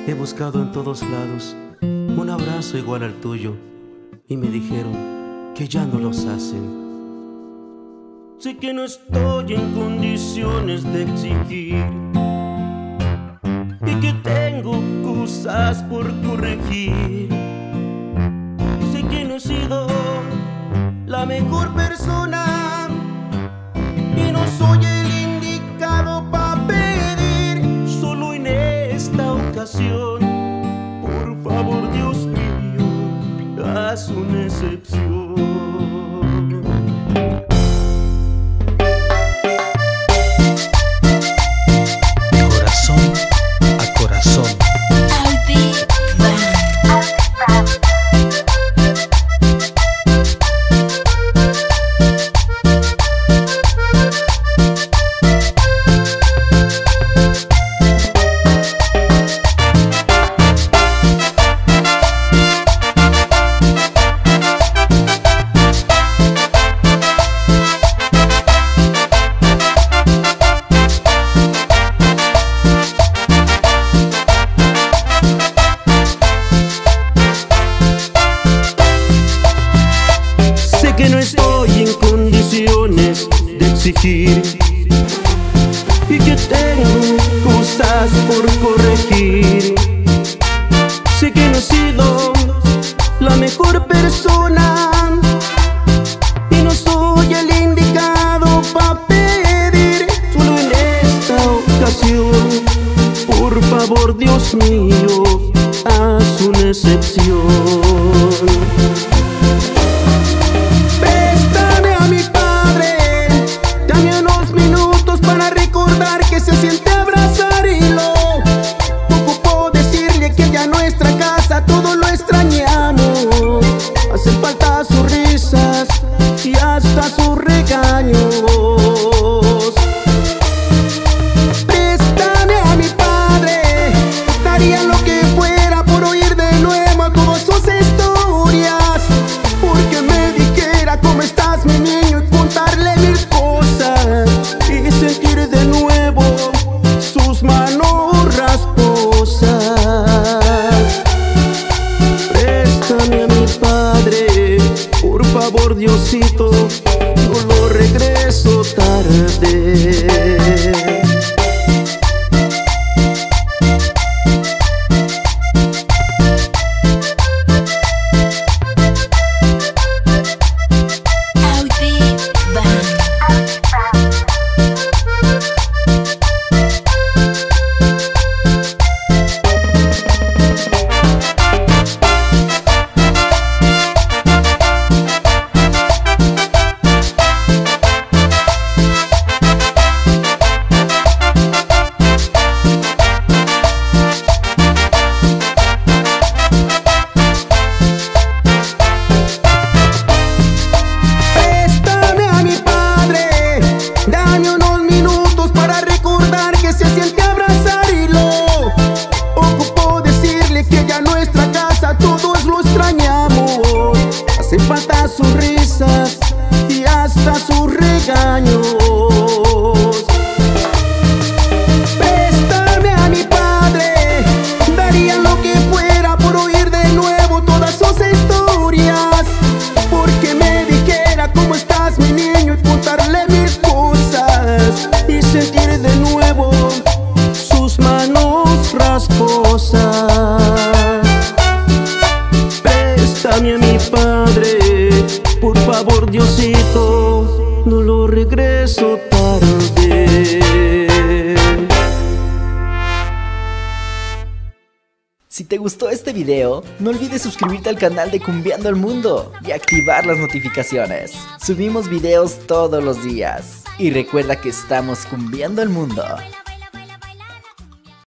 He buscado en todos lados un abrazo igual al tuyo y me dijeron que ya no los hacen. Sé que no estoy en condiciones de exigir y que tengo cosas por corregir. Sé que no he sido la mejor persona y no soy el indicado para pedir. Solo en esta ocasión, por favor, Dios mío, haz una excepción. Que no estoy en condiciones de exigir y que tengo cosas por corregir. Sé que no he sido la mejor persona y no soy el indicado para pedir. Solo en esta ocasión, por favor, Dios mío, haz una excepción. Se siente abrazarlo. Ocupo decirle que ya nuestra casa todo lo extrañamos. Hacen falta sus risas y hasta sus regaños. Préstame a mi padre, daría lo que fuera por oír de nuevo todas sus historias. Porque me dijera cómo estás, mi niño, y contarle mil cosas y sentir de nuevo sus manos rasposas. Préstame a mi padre, por favor, Diosito, no lo regreso tarde. Hacen falta sus risas y hasta sus regaños. Préstame a mi padre, daría lo que fuera por oír de nuevo todas sus historias. Porque me dijera cómo estás, mi niño, y contarle mil cosas y sentir de nuevo sus manos rasposas. Préstame a mi padre, por favor, Diosito, no lo regreso tarde. Si te gustó este video, no olvides suscribirte al canal de Cumbiando el Mundo y activar las notificaciones. Subimos videos todos los días. Y recuerda que estamos cumbiando el mundo.